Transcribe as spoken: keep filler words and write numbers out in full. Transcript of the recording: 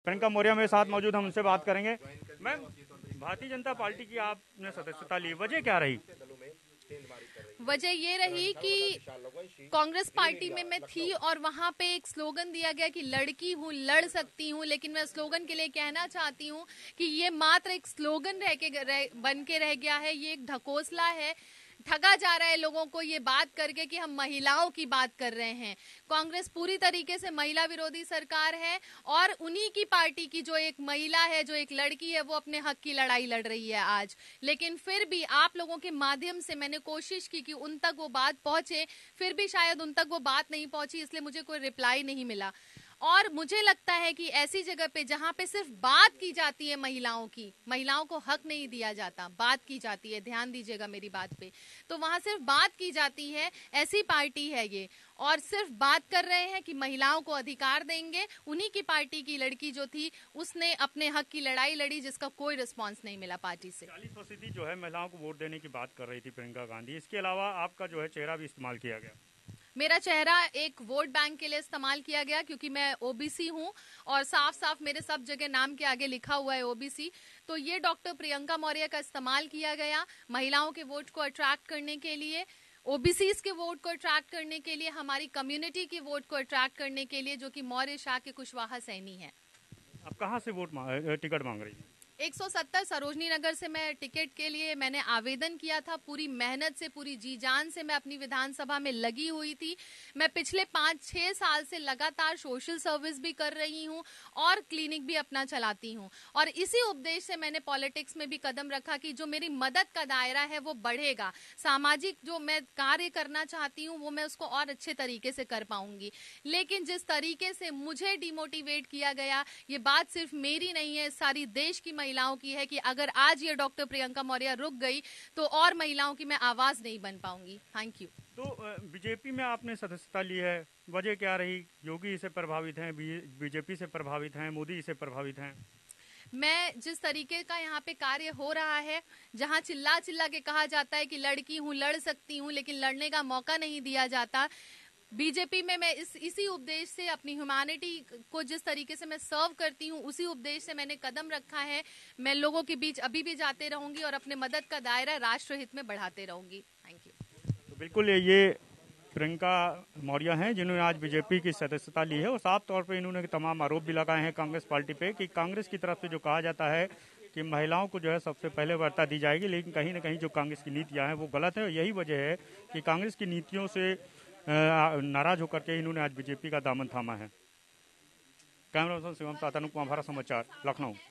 प्रियंका मौर्य मेरे साथ मौजूद, हम उनसे बात करेंगे। मैम, भारतीय जनता पार्टी की आपने सदस्यता ली, वजह क्या रही? वजह ये रही कि कांग्रेस पार्टी में मैं थी और वहां पे एक स्लोगन दिया गया कि लड़की हूँ, लड़ सकती हूँ, लेकिन मैं स्लोगन के लिए कहना चाहती हूँ कि ये मात्र एक स्लोगन रह के रह, बन के रह गया है। ये एक ढकोसला है, ठगा जा रहा है लोगों को ये बात करके कि हम महिलाओं की बात कर रहे हैं। कांग्रेस पूरी तरीके से महिला विरोधी सरकार है और उन्हीं की पार्टी की जो एक महिला है, जो एक लड़की है, वो अपने हक की लड़ाई लड़ रही है आज। लेकिन फिर भी आप लोगों के माध्यम से मैंने कोशिश की कि उन तक वो बात पहुंचे, फिर भी शायद उन तक वो बात नहीं पहुंची, इसलिए मुझे कोई रिप्लाई नहीं मिला। और मुझे लगता है कि ऐसी जगह पे जहां पे सिर्फ बात की जाती है महिलाओं की, महिलाओं को हक नहीं दिया जाता, बात की जाती है, ध्यान दीजिएगा मेरी बात पे, तो वहां सिर्फ बात की जाती है, ऐसी पार्टी है ये। और सिर्फ बात कर रहे हैं कि महिलाओं को अधिकार देंगे। उन्हीं की पार्टी की लड़की जो थी उसने अपने हक की लड़ाई लड़ी, जिसका कोई रिस्पांस नहीं मिला पार्टी से। चालीस फीसदी जो है महिलाओं को वोट देने की बात कर रही थी प्रियंका गांधी, इसके अलावा आपका जो है चेहरा भी इस्तेमाल किया गया। मेरा चेहरा एक वोट बैंक के लिए इस्तेमाल किया गया क्योंकि मैं ओबीसी हूं और साफ साफ मेरे सब जगह नाम के आगे लिखा हुआ है ओबीसी। तो ये डॉक्टर प्रियंका मौर्य का इस्तेमाल किया गया महिलाओं के वोट को अट्रैक्ट करने के लिए, ओबीसीज के वोट को अट्रैक्ट करने के लिए, हमारी कम्युनिटी के वोट को अट्रैक्ट करने के लिए, जो कि मौर्य शाह के कुशवाहा सैनी है। आप कहाँ से वोट मांग, टिकट मांग रही हैं? एक सौ सत्तर सरोजनी नगर से मैं टिकट के लिए मैंने आवेदन किया था। पूरी मेहनत से, पूरी जी जान से मैं अपनी विधानसभा में लगी हुई थी। मैं पिछले पाँच छह साल से लगातार सोशल सर्विस भी कर रही हूं और क्लिनिक भी अपना चलाती हूं। और इसी उपदेश से मैंने पॉलिटिक्स में भी कदम रखा कि जो मेरी मदद का दायरा है वो बढ़ेगा। सामाजिक जो मैं कार्य करना चाहती हूँ वो मैं उसको और अच्छे तरीके से कर पाऊंगी। लेकिन जिस तरीके से मुझे डिमोटिवेट किया गया, ये बात सिर्फ मेरी नहीं है, सारी देश की महिलाओं की है कि अगर आज ये डॉक्टर प्रियंका मौर्य रुक गई तो और महिलाओं की मैं आवाज नहीं बन पाऊंगी। Thank you. तो बीजेपी में आपने सदस्यता ली है, वजह क्या रही? योगी इससे प्रभावित हैं, बीजेपी से प्रभावित हैं, मोदी इससे प्रभावित हैं? मैं जिस तरीके का यहाँ पे कार्य हो रहा है, जहाँ चिल्ला चिल्ला के कहा जाता है कि लड़की हूँ, लड़ सकती हूँ, लेकिन लड़ने का मौका नहीं दिया जाता, बीजेपी में मैं इस इसी उपदेश से अपनी ह्यूमैनिटी को जिस तरीके से मैं सर्व करती हूँ, उसी उपदेश से मैंने कदम रखा है। मैं लोगों के बीच अभी भी जाते रहूंगी और अपने मदद का दायरा राष्ट्र हित में बढ़ाते रहूंगी। Thank you. तो बिल्कुल ये प्रियंका मौर्य हैं जिन्होंने आज बीजेपी की सदस्यता ली है और साफ तौर पर इन्होंने तमाम आरोप भी लगाए हैं कांग्रेस पार्टी पे कि कांग्रेस की तरफ से जो कहा जाता है कि महिलाओं को जो है सबसे पहले वार्ता दी जाएगी, लेकिन कहीं ना कहीं जो कांग्रेस की नीतियां हैं वो गलत है। यही वजह है कि कांग्रेस की नीतियों से नाराज होकर के इन्होंने आज बीजेपी का दामन थामा है। Camera person Shivam Satnu, Bharat Samachar, Lucknow.